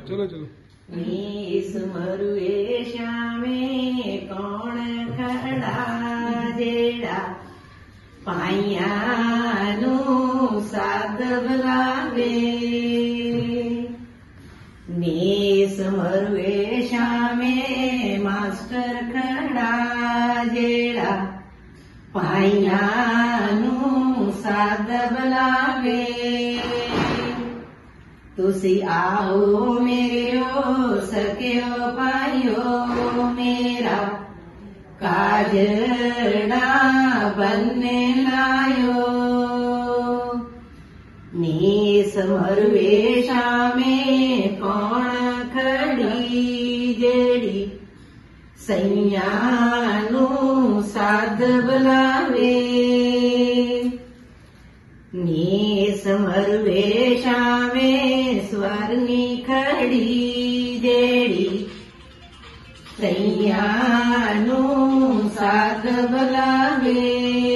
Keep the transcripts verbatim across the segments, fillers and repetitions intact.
चलो चलो। नीस मरुए श्यामे कौन खड़ा जेड़ा पाइया नू साधव लावे। नीस मरुए श्यामे मास्टर खड़ा जेड़ा पाइया नू साधव लावे। तुसी आओ मेरे सख्यो भाइयो मेरा काजड़ा बनने लायो। नीस मरुए श्यामे कौन खड़ी जेड़ी सैया नू साध बुलावे। नीस मरुए श्यामे स्वर्णी खड़ी जेड़ी सैया नू साध बुलावे।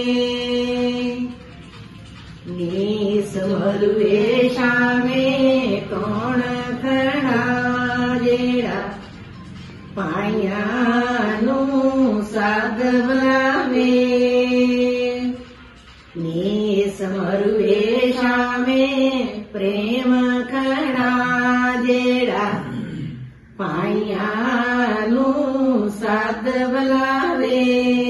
नीस मरुए श्यामे कौन खड़ा जेड़ा पाइया नू साध बुलावे। नीस मरुए श्यामे प्रेम खड़ा जेड़ा पाइया नू साध बुलावे।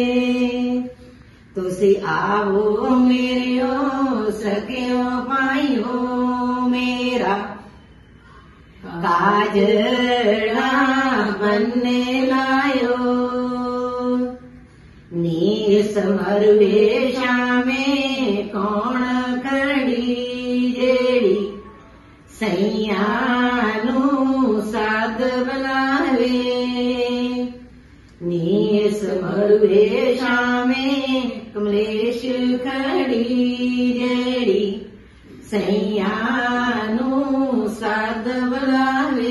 तुसी आओ मेरे सख्यो भाइयो मेरा काजड़ा बनने लायो। नीस मरुए श्यामे कौन खड़ी जेड़ी सैया नू साध बुलावे। नीस मरुए श्यामे कमलेश खड़ी जेड़ी सैया नू साध बुलावे।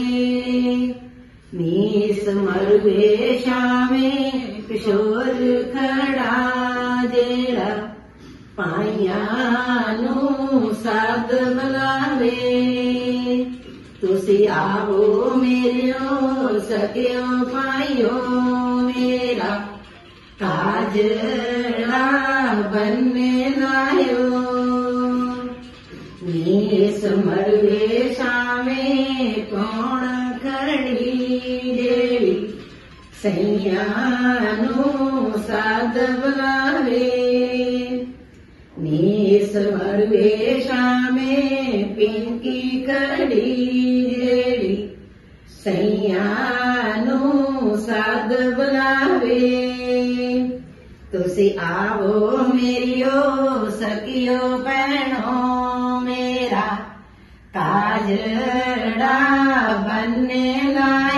नीस मरुए श्यामे किशोर खड़ा जेड़ा पाइया नू साध बुलावे। तुसी आओ मेरे सख्यो भाइयो मेरा काजड़ा बनने लायो। नीस मरुए श्यामे कौन खड़ी जेड़ी सैया नू साध बुलावे। नीस मरुए श्यामे पिंकी खड़ी जेड़ी सैया नू साध बुलावे। तुसी आओ मेरियो सखियो भैणों मेरा काजड़ा बनने लायो।